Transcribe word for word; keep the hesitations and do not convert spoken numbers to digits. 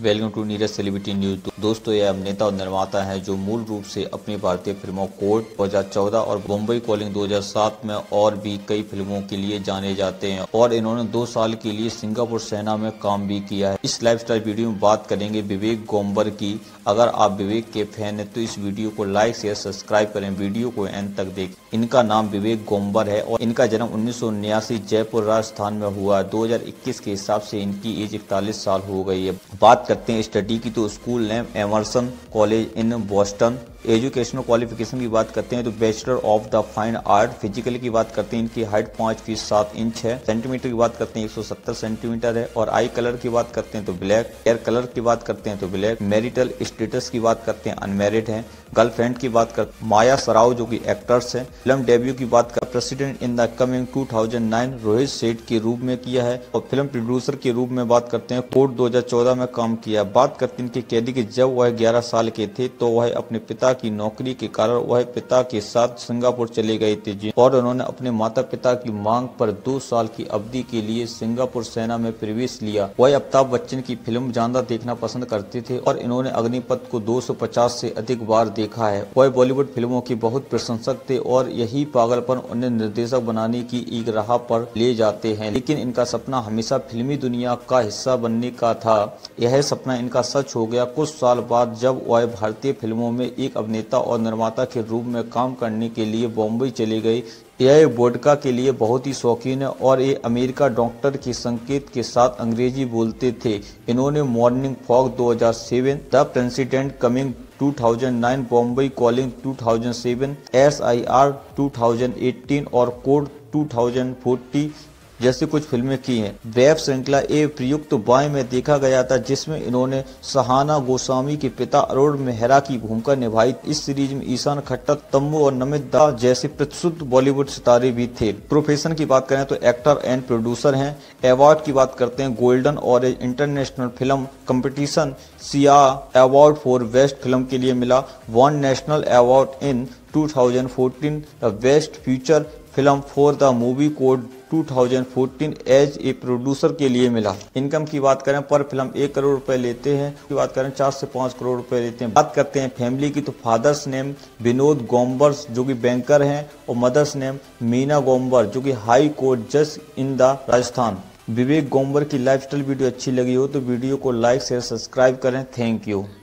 Welcome to Neeraj celebrity news. दोस्तों, ये अभिनेता और निर्माता हैं जो मूल रूप से अपनी भारतीय फिल्मों कोर्ट दो हज़ार चौदह और बम्बई कॉलिंग दो हज़ार सात में और भी कई फिल्मों के लिए जाने जाते हैं और इन्होंने दो साल के लिए सिंगापुर सेना में काम भी किया है। इस लाइफस्टाइल वीडियो में बात करेंगे विवेक गोम्बर की। अगर आप विवेक के फैन हैं तो इस वीडियो को लाइक शेयर सब्सक्राइब करें, वीडियो को एंड तक देखें। इनका नाम विवेक गोम्बर है और इनका जन्म उन्नीस सौ उन्यासी जयपुर राजस्थान में हुआ। दो हज़ार इक्कीस के हिसाब से इनकी एज इकतालीस साल हो गई है। बात करते हैं स्टडी की तो school name Emerson college in Boston. Educational qualification की बात करते हैं तो bachelor of the fine art. Physical की बात करते हैं इनकी हाइट पाँच फीट सात इंच है। सेंटीमीटर की बात करते हैं एक सौ सत्तर सेंटीमीटर है। और आई कलर की बात करते हैं तो ब्लैक। हेयर कलर की बात करते हैं तो ब्लैक। मैरिटल स्टेटस की बात करते हैं अनमैरिड है। गर्लफ्रेंड की बात करते माया सराव जो कि एक्टर्स है। फिल्म डेब्यू की बात कर प्रेसिडेंट इन द कमिंग दो हज़ार नौ रोहित सेठ के रूप में किया है। और फिल्म प्रोड्यूसर के रूप में बात करते हैं कोर्ट दो हज़ार चौदह में काम किया। बात करते हैं इनके कैदी के जब वह ग्यारह साल के थे तो वह अपने पिता की नौकरी के कारण वह पिता के साथ सिंगापुर चले गए थे और उन्होंने अपने माता पिता की मांग पर दो साल की अवधि के लिए सिंगापुर सेना में प्रवेश लिया। वह अमिताभ बच्चन की फिल्म ज्यादा देखना पसंद करते थे और इन्होंने अग्निपथ को दो सौ पचास से अधिक बार देखा है। वह बॉलीवुड फिल्मों के बहुत प्रशंसक थे और यही पागलपन उन्हें निर्देशक बनाने की एक राह पर ले जाते हैं। लेकिन इनका सपना हमेशा फिल्मी दुनिया का हिस्सा बनने का था। यह सपना इनका सच हो गया कुछ साल बाद जब वह भारतीय फिल्मों में एक अभिनेता और निर्माता के रूप में काम करने के लिए बॉम्बे चले गए। यह वोडका के लिए बहुत ही शौकीन है और ये अमेरिका डॉक्टर के संकेत के साथ अंग्रेजी बोलते थे। इन्होंने मॉर्निंग फॉग दो हज़ार सात, द प्रेसिडेंट कमिंग दो हज़ार नौ, बॉम्बे कॉलिंग दो हज़ार सात, एस आई आर दो हज़ार अठारह और कोड दो हज़ार चालीस जैसी कुछ फिल्में की हैं। वेब श्रृंखला ए प्रयुक्त बाएं में देखा गया था जिसमें इन्होंने सहाना गोस्वामी के पिता अरुण मेहरा की भूमिका निभाई। इस सीरीज में ईशान खट्टर, तम्बू और नमित दा जैसे प्रसिद्ध बॉलीवुड सितारे भी थे। प्रोफेशन की बात करें तो एक्टर एंड प्रोड्यूसर हैं। अवार्ड की बात करते हैं golden orange international film competition सिया अवार्ड फॉर बेस्ट फिल्म के लिए मिला। वन नेशनल अवार्ड इन दो हज़ार चौदह the best feature film for the movie code दो हज़ार चौदह एज ए प्रोड्यूसर के लिए मिला। इनकम की बात करें पर फिल्म एक करोड़ रुपए लेते हैं। की बात करें चार से पाँच करोड़ रुपए लेते हैं। बात करते हैं फैमिली की तो फादर्स नेम विनोद गोम्बर जो कि बैंकर हैं और मदर्स नेम मीना गोम्बर जो कि हाई कोर्ट जज इन द राजस्थान। विवेक गोम्बर की लाइफस्टाइल वीडियो अच्छी लगी हो तो वीडियो को लाइक शेयर सब्सक्राइब करें। Thank you.